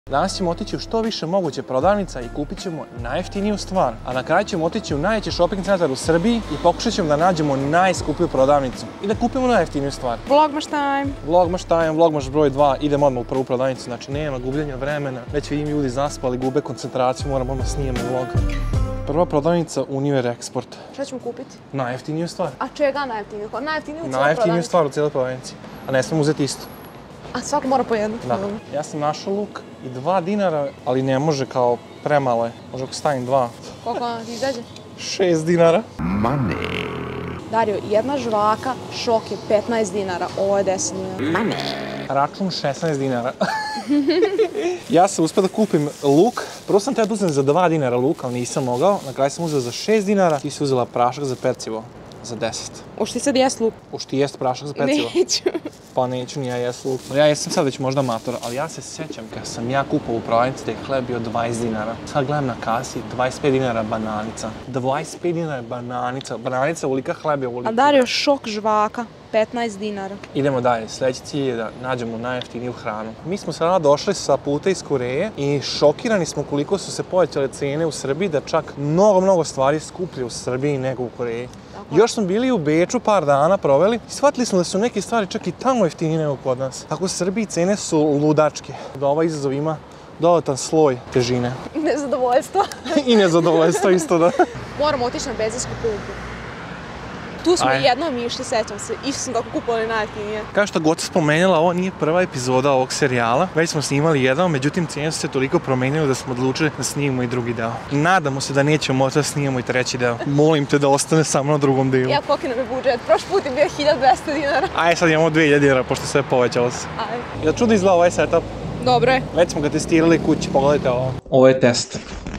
Danas ćemo otići u što više moguće prodavnica i kupit ćemo najjeftiniju stvar. A na kraju ćemo otići u najveći shopping centar u Srbiji i pokušat ćemo da nađemo najskuplju prodavnicu i da kupimo najjeftiniju stvar. Vlogmaš time! Vlogmaš time, vlogmaš broj 2, idemo odmah u prvu prodavnicu, znači nema gubljenja vremena. Već vidim ljudi zaspali, gube koncentraciju, moramo odmah snijemo vlog. Prva prodavnica Univer Export. Šta ćemo kupiti? Najjeftiniju stvar. A čega najjeftiniju? Najjeftiniju u cijeloj Najjeftiniju prodavnici? stvar u cijeloj prodavnici. A ne smemo uzeti isto. A svako mora po jednu? Da. Ja sam našao luk i 2 dinara, ali ne može kao premalo je. Može ako stavim 2. Koliko ona ti izađe? 6 dinara. Dario, jedna žvaka, šok je 15 dinara, ovo je 10 dinara. Račun 16 dinara. Ja sam uspio da kupim luk. Prvo sam teo da uzem za 2 dinara luk, ali nisam mogao. Na kraju sam uzeo za 6 dinara. Ti si uzela prašak za percivo za 10. Uš ti sad jest luk? Uš ti jest prašak za percivo? Neću. Pa neću, ni ja jes luk. Ja jesam sad već možda amator, ali ja se sjećam kad sam ja kupao u prodavnici da je hleb bio 20 dinara. Sad gledam na kasi, 25 dinara bananica. 25 dinara bananica. Bananica ulika, hleb je ulika. A Dario, šok žvaka, 15 dinara. Idemo dalje. Sljedeći cilj je da nađemo najjeftiniju hranu. Mi smo sada došli sa puta iz Koreje i šokirani smo koliko su se povećale cijene u Srbiji, da čak mnogo stvari skuplje u Srbiji nego u Koreji. Još smo bili u Beču par dana proveli i shvatili smo da su neke stvari čak i tamo jeftinije nego kod nas. Tako u Srbiji cene su ludačke. Da ovaj izazov ima dodatan sloj težine. Nezadovoljstvo. I nezadovoljstvo isto, da. Moramo otići na benzinsku pumpu. Tu smo jednom išli, sećam se, išli smo kako kupovali najjeftinije. Kao što god spomenula, ovo nije prva epizoda ovog serijala. Već smo snimali jedan, međutim cijene su se toliko promenile da smo odlučili da snimimo i drugi deo. Nadamo se da nećemo moći da snimimo i treći deo. Molim te da ostane samo na drugom delu. Ja koliki nam je budžet, prošli put je bio 1200 dinara. Ajde, sad imamo 2000 dinara, pošto sve povećalo se. Ajde. Jel čudno izgleda ovaj setup? Dobro je. Već smo ga testirali kući, pogledajte ovo. Ovo je test.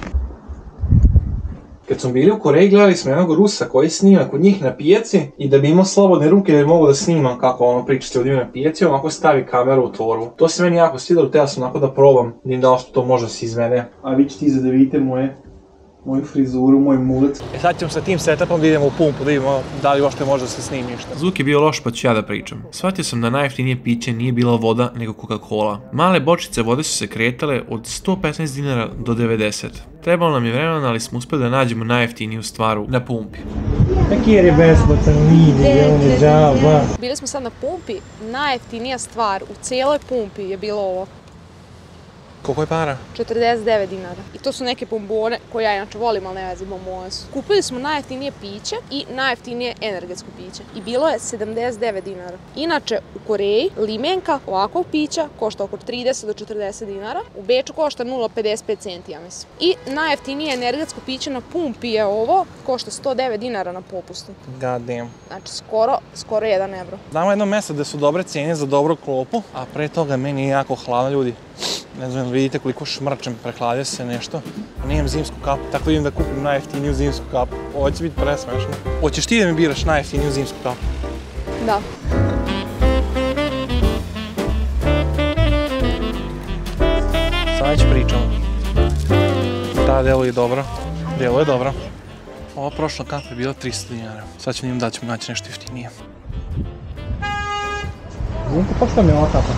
Kad smo bili u Koreji, gledali smo jednog Rusa koji snima kod njih na pijaci i da bi imao slobodne ruke da bi mogo da snimam kako priča s ljudima na pijaci, onako stavi kameru u torbu. To se meni jako svidjelo, htio sam onako da probam, da im da li to može se izvede. A vi ćete da vidite moju frizuru, moj mulet. Sad ćemo sa tim setupom da idemo u pumpu, da vidimo da li uopšte može da se snimi ništa. Zvuk je bio loš, pa ću ja da pričam. Shvatio sam da najjeftinije piće nije bila voda, nego Coca-Cola. Male bočice vode su se kretale od 115 dinara do 90. Trebalo nam je vremena, ali smo uspeli da nađemo najjeftiniju stvar na pumpi. Jer je besplatan video, on je džaba. Bili smo sad na pumpi, najjeftinija stvar u cijeloj pumpi je bilo ovo. Koliko je para? 49 dinara. I to su neke bombone koje ja inače volim, ali ne vezi bombone su. Kupili smo najjeftinije piće i najjeftinije energetsko piće. I bilo je 79 dinara. Inače, u Koreji limenka ovakvog pića košta oko 30 do 40 dinara. U Beču košta 0,55 centi, ja mislim. I najjeftinije energetsko piće na pumpi je ovo, košta 109 dinara na popustu. God damn. Znači, skoro 1 evro. Znamo jedno mjesto gdje su dobre cijene za dobru klopu, a pre toga meni je jako hladno, ljudi. Ne znam, vidite koliko šmrčem, prehladio se nešto. Nijem zimsku kapu, tako idem da kupim najjeftiniju zimsku kapu. Ovo će biti presmešno. Hoćeš ti da mi biraš najjeftiniju zimsku kapu? Da. Sada ću pričamo. Da, deluje dobro. Deluje dobro. Ova prošla kapa je bila 300 dinara. Sad ću njim da ćemo naći nešto jeftinije. Znate pa šta mi je ova kapa?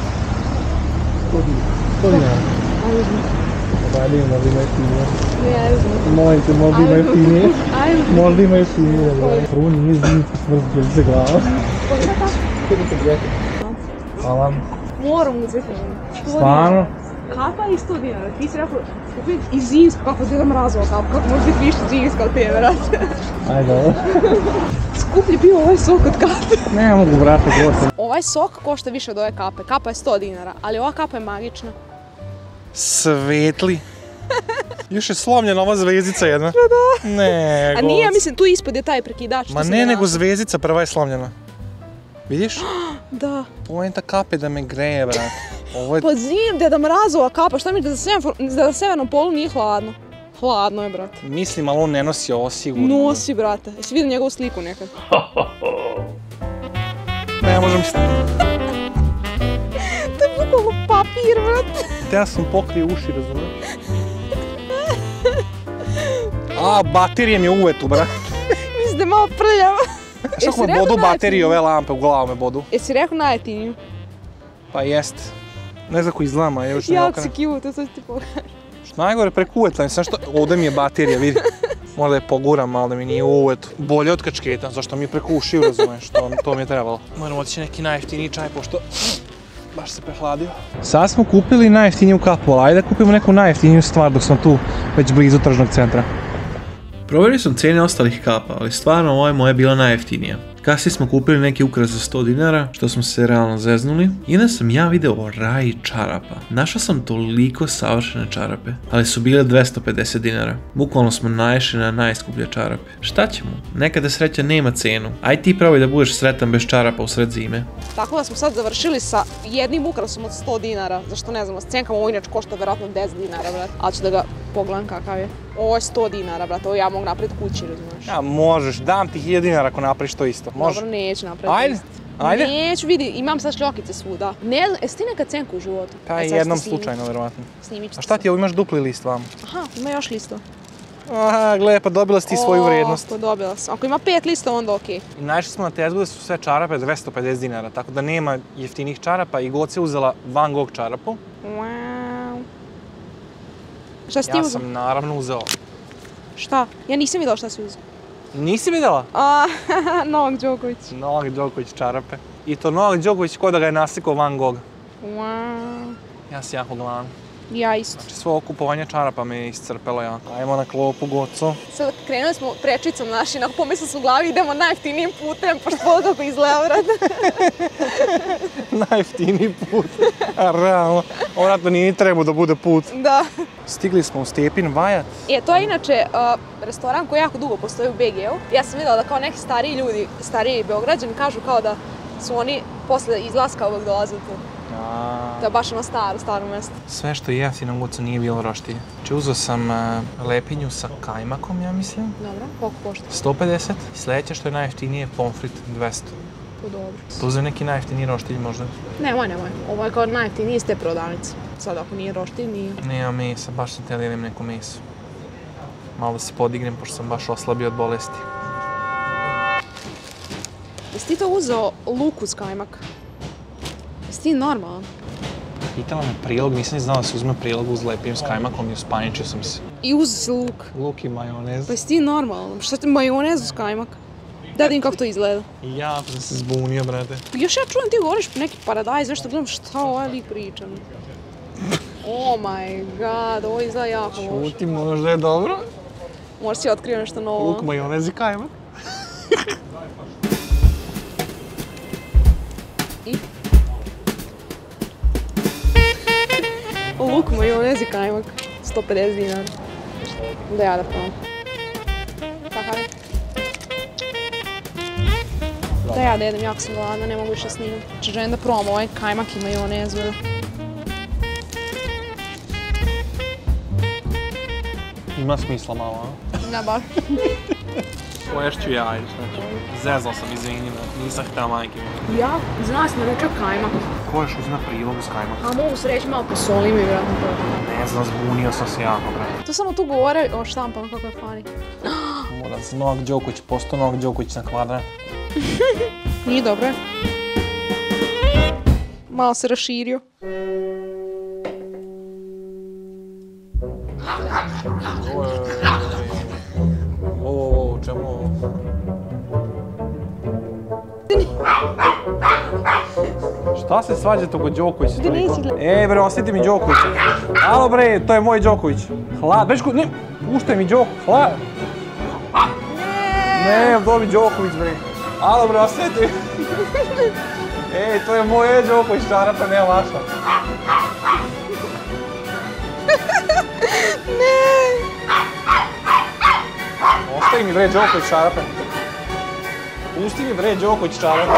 100 dinara. Ajde, možda ima jeftinije. Ne znam. Molim te, možda ima jeftinije. Ajde. Možda ima jeftinije. Prvo nije zimski, smrzbili se glava. Koliko je tako? 52. Hvala. Moram uzeti. Stvarno? Kapa je 100 dinara. Ti si rekao, kupiti i zimsku, kako ti je mrazova kapa, kako može biti više zimska od te, vrate. Ajde, ovo. Skuplji bio ovaj sok od kape. Ne mogu, vrate, gotovo. Ovaj sok košta više od ove kape. Kapa je 100 dinara, ali ova kapa je magična. Svetli. Još je slomljena ova zvezdica jedna. Da. Ne, a nije, ja mislim, tu ispod je taj prekidač. Ma ne, nego zvezdica prva je slomljena. Vidiš? Da. Poenta kape da me greje, brate. Ovo je... Pa zim, da mrazova kapa, šta mi da na severnom polu nije hladno? Hladno je, brate. Mislim, ali on ne nosi ovo sigurno. Nosi, brate. Jesi vidio njegovu sliku nekad? Ne možem... To je bukvalno papir, brate. Ja sam pokrio uši, razumiješ? A, baterije mi je uvetu, brate. Mislim da je malo prljava. Što me bodu baterije, ove lampe u glavu me bodu. Jesi rekao najjeftiniju? Pa jest. Ne znam ko izglama, evo što ne Jako si okrenem. cute, to ću ti pokažem. Što najgore prekuvetan, sam što... Ovdje mi je baterija, vidi. Možda je poguram, malo da mi nije uvetu. Bolje od kačketa, zašto mi je preko ušiju, razumeš, to mi je trebalo. Moramo otići neki najjeftiniji čaj, pošto baš se prehladio. Sad smo kupili najjeftiniju kapu, ali ajde da kupimo neku najjeftiniju stvar dok smo tu već blizu tržnog centra. Provjerio sam cijene ostalih kapa, ali stvarno ovo je moja bila najjeftinija. Kasnije smo kupili neki ukras za 100 dinara, što smo se realno zeznuli. I onda sam ja video raj čarapa. Našao sam toliko savršene čarape, ali su bile 250 dinara. Bukvalno smo naišli na najskuplje čarape. Šta ćemo? Nekada sreća nema cenu. Aj ti probaj da budeš sretan bez čarapa u sred zime. Tako da smo sad završili sa jednim ukrasom od 100 dinara, zašto ne znam, s cenkama ovo inače košta vjerojatno 10 dinara, brat. Ali ću da ga pogledam kakav je. Ovo je 100 dinara, brat, ovo ja mogu napraviti kući, razumiješ. Ja, možeš, dam ti 1000 dinara ako napraviš to isto. Može? Dobro, neću napraviti. Ajde, ajde. Neću, vidi, imam sad šljokice svuda. Ne znam, jesi ti nekad cenku u životu? Pa Aj, sad jednom ću ti snimit. slučajno, vjerovatno. Snimit ću A ti šta sad. ti je, ovo imaš dupli list vam? Aha, ima još listo. Aha, gle, pa dobila si ti svoju vrijednost. O, dobila sam. Ako ima 5 lista, onda okej. I naišli smo na tezgu da su sve čarape 250 dinara, tako da nema jeftinih čarapa i Goca je uzela Van Gogh čarapu. Wow. Šta si ti Ja uzeo? sam naravno uzeo. Šta? Ja nisam vidjela šta si uzeo. Nisi vidjela? Novak Đoković. Novak Đoković čarape. I to Novak Đoković ko da ga je naslikao Van Gogh. Wow. Ja sam jako gladan. Ja isto. Znači svo kupovanje čarapa me je iscrpelo jako. Ajmo na klopu, Goco. Sad krenuli smo prečicom naši, onako pomislili smo u glavi idemo najjeftinijim putem, pošto pogledaj kako izgleda, vrat. Najjeftiniji put. A realno, vratno nije ni trebao da bude put. Da. Stigli smo u Stepin Vajat. To je inače restoran koji jako dugo postoji u BG-u. Ja sam vidjela da kao neki stariji ljudi, stariji Beograđani kažu kao da su oni posle izlaska uvek dolazili tu. To je baš ono staro mjesto. Sve što je jeftino, Goco, nije bilo roštije. Znači uzeo sam lepinju sa kajmakom, ja mislim. Dobro, koliko košta? 150. I sljedeće što je najjeftinije, pomfrit 200. To dobro. To uzeo neki najjeftiniji roštilj možda. Nemoj. Ovo je kao najjeftiniji iz te prodavnice. Sad ako nije roštilj, nije. Nema mesa, baš sam htjela jedem neko meso. Malo da se podignem, pošto sam baš oslabio od bolesti. Jesi ti to uzeo luk uz kajmak? Jesi ti normalan? Pitala me prilog, nisam ni znao da se uzme prilog uz lepinju s kajmakom i uspaničio sam se. I uzeo si luk. Luk i majonez. Pa jesi ti normalan? Šta ti majonez uz kajmak? Da vidim kako to izgleda. I ja sam se zbunio, brate. Još ja čujem ti govoriš neki paradajz, nešto gledam šta ovaj lik priča. Oh my god, ovo izgleda jako loše. Šuti, možda je dobro. Možda si otkrio nešto novo. Luk, majonez i kajmak. Luk, majonez i kajmak. 150 dinara. Da ja da probam. Kakav je? Da ja da jedem, jako sam gladna, ne mogu više snimati. Znači želim da probam ovaj kajmak i majonez. Ima smisla malo, a? Da, baš. Poješću ja, ajde, šta ću. Zezao sam, izvini me, nisam htjela majke mi. Ja, znala sam da neću kajmak. Ko još uzme prilog uz kajmak? A mogu se reći malo posoli mi, vjerojatno to. Ne znam, zbunio sam se jako, brate. To samo tu govore o štampama kako je funny. Moram se Novak Đoković, postao Novak Đoković na kvadrat. Nije dobro. Malo se raširio. Ovo, čemu ovo? Šta se svađate oko Đokovića? Ti nisi gleda. Ej bre, osjeti mi Đokovića. Alo bre, to je moj Đoković. Hlad, Bečko, ne, puštaj mi Đoković, hlad. Ne, to mi Đoković bre. Alo bre, osjeti. Ej, to je moj Đoković, čarapa, nema vaša. Ostavi mi bre Đoković čarape. Pusti mi bre Đoković čarape.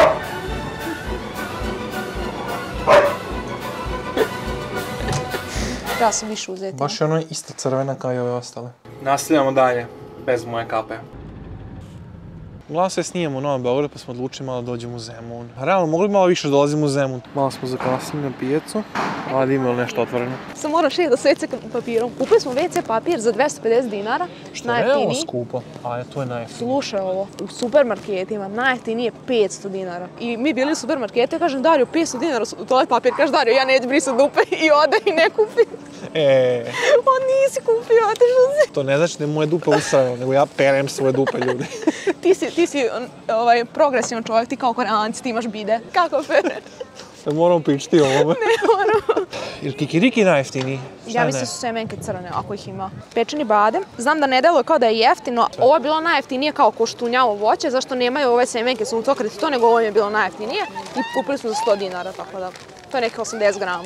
Ja sam više uzeti. Baš je ono isto crvena kao i ove ostale. Nastavljamo dalje, bez moje kape. Uglavnom sve snijemo u Novom Beogradu pa smo odlučili malo da dođemo u Zemun. Realno, mogli bi malo više dolazimo u Zemun. Malo smo zakasnili na pijacu, ali ima li nešto otvoreno? Sam moram šeti da s WC papirom. Kupili smo WC papir za 250 dinara. Što je ovo skupo, a to je najjeftinije. Slušaj ovo, u supermarketima najjeftinije 500 dinara. I mi bili u supermarketu i kažem, Dario, 500 dinara u toalet papir. Kaže, Dario, ja neću brisati dupe i ode i ne kupi. On nisi kupio, a te što si? To ne znači da je moje dupe usrano, nego ja perem svoje dupe, ljudi. Ti si progresivan čovjek, ti kao Koreanci, ti imaš bide. Kako pereš? Da moramo pričati o ovome. Ne moramo. Jer kikiriki je najjeftiniji. Ja mislim da su semenke crne, ako ih ima. Pečeni badem. Znam da ne deluje kao da je jeftino. Ovo je bilo najjeftinije kao koštunjavo voće, zašto nemaju ove semenke su utokriti to, nego ovo je bilo najjeftinije. I kupili smo za 100 dinara, tako da. To je neke 80 grama.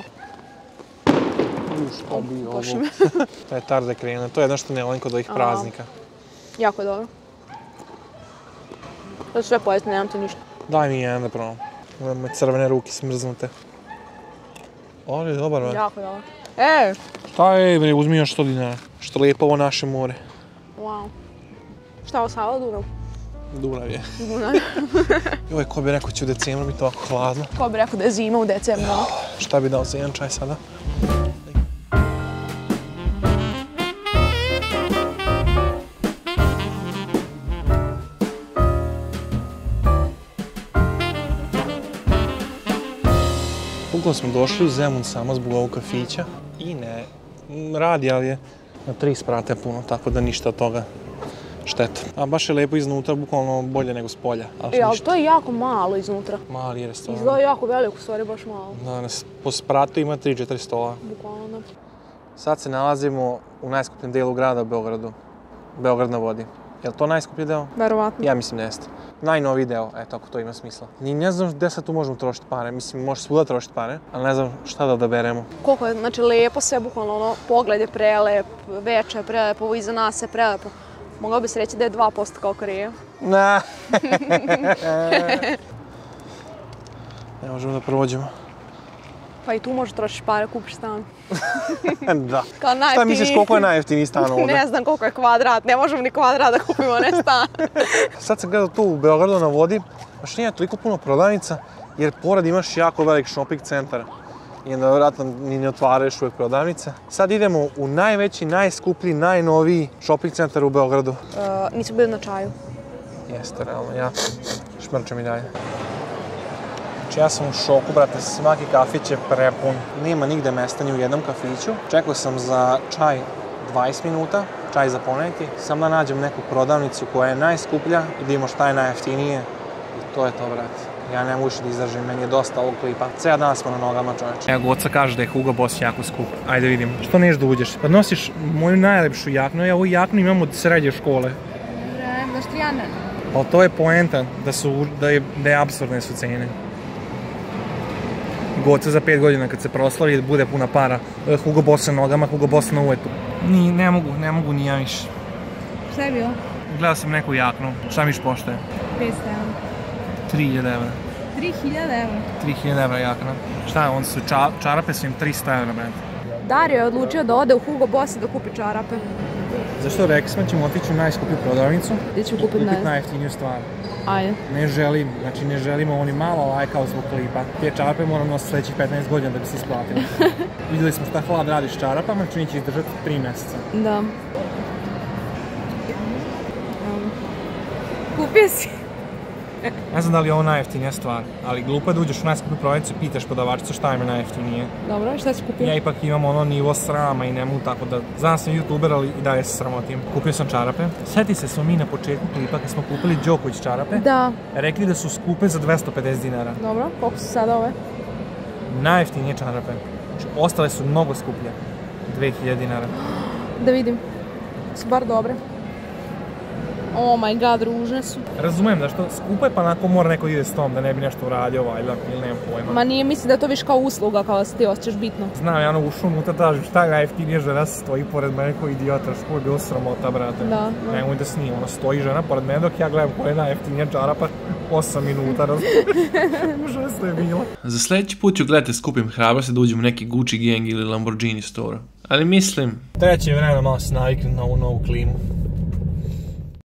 Što bi ovo? To je tarde krene, to je jedno što ne volim kod ovih praznika. Jako je dobro. To su sve pojesti, nemam ti ništa. Daj mi jedan da probam. Imam crvene ruke smrznute. Ovo je dobar, ba. Jako je dobro. Šta je, bre, uzmi još 100 dinara. Što lijepo ovo naše more. Wow. Šta ovo Sava Dunav? Dunav je. Dunav. Joj, ko bi rekao će u decembru biti ovako hladno. Ko bi rekao da je zima u decembru? Šta bi dao za jedan čaj sada? Bukvalno smo došli u Zemun samo zbog ovog kafića i ne radi, ali je na 3 sprata puno, tako da ništa od toga šteta. A baš je lepo iznutra, bukvalno bolje nego s polja. Ali to je jako malo iznutra. Mali je restoran. Izgleda jako veliko, stvari baš malo. Da, po spratu ima 3-4 stola. Bukvalno. Sad se nalazimo u najskupljem delu grada u Beogradu. Beograd na vodi. Je li to najskuplji deo? Verovatno. Ja mislim da jeste. Najnoviji deo, eto ako to ima smisla. Ni ne znam gde sad tu možemo trošiti pare. Mislim, može svuda trošiti pare, ali ne znam šta da odaberemo. Koliko je, znači, lepo sve, bukvalno ono, pogled je prelep, veče je prelepo, ovo iza nas je prelepo. Mogao bi se reći da je 2% kao Koreja. Ne. Ne možemo da prođemo. Pa i tu možeš trošiš pare, kupiš stan. Da. Kao najjeftiniji. Šta misliš koliko je najjeftiniji stan ovdje? Ne znam koliko je kvadrat, ne možemo ni kvadrat da kupimo, ne stan. Sad sam gledao tu u Beogradu na vodi, baš nije toliko puno prodavnica, jer pored imaš jako velik shopping centar. I onda vjerojatno ni ne otvaraju uvijek prodavnice. Sad idemo u najveći, najskuplji, najnoviji shopping centar u Beogradu. Nisu bili na čaju. Jeste, realno, ja šmrčem i dalje. Znači ja sam u šoku, brate, svaki kafić je prepun. Nema nigde mesta ni u jednom kafiću. Čekao sam za čaj 20 minuta, čaj za poneti. Samo da nađem neku prodavnicu koja je najskuplja i da vidimo šta je najjeftinije. I to je to, brate. Ja ne mogu više da izdržim, meni je dosta ovog klipa. Cijel dan smo na nogama, čoveče. Evo, Goca kaže da je Hugo Boss jako skup. Ajde vidim. Što neš da uđeš? Pa nosiš moju najlepšu jaknu, ja ovu jaknu imam od srednje škole. Da štrijane. Ali to je poenta, da je apsurdne su cene. Goca za 5 godina kad se proslavi bude puna para. Hugo Boss na nogama, Hugo Boss na uvetu. Ne mogu ni ja više. Šta je bilo? Gledao sam neku jaknu. Šta miš poštaje? 500 €. 3000 evra. 3000 €? 3000 evra jakna. Šta, onda su čarape su im 300 evra, brate. Dario je odlučio da ode u Hugo Boss i da kupi čarape. Zašto rekli smo ćemo otići u najskuplju prodavnicu? Gdje ćemo kupiti najjeftiniju stvar. Ajde. Ne želimo oni malo lajkao zbog klipa. Te čarape moram nositi sljedećih 15 godina da bi se isplatili. Vidjeli smo šta Hlad radi s čarapama, čini će izdržati 3 mjeseca. Da. Kupio si. Ne znam da li je ovo najjeftinija stvar, ali glupo je da uđeš u najskuplju prodavnicu i pitaš prodavačicu šta im je najjeftinije. Dobro, šta si kupio? Ja ipak imam ono nivo srama i ne mogu tako da... Znam sam youtuber, ali i dalje se sramotim. Kupio sam čarape. Sjeti se smo mi na početku klipa kad smo kupili Đoković čarape. Da. Rekli da su skupe za 250 dinara. Dobro, koliko su sada ove? Najjeftinije čarape. Znači, ostale su mnogo skuplje. 2000 dinara. Da vidim. Su bar dobre. Oh my god, ružne su. Razumem da što skupo je pa onako mora neko ide s tom da ne bi nešto uradio valjda ili nemam pojma. Ma nije, mislim da to viš kao usluga, kao da se ti osjećaš bitno. Znam, ja ono ušao unutra tražim šta je najjeftinije, žena stoji pored mene koji idiota, što je bilo sramota, brate. Da. Nemoj da snimam, ono stoji žena pored mene dok ja gledam koja je najjeftinija čarapa 8 minuta, užasno je bilo. Za sljedeći put ću gledati skupim hrabrosti da uđem u neki Gucci gang ili Lamborghini store. Ali mislim... Treće je vremena malo se naviknuti na ovu novu klimu.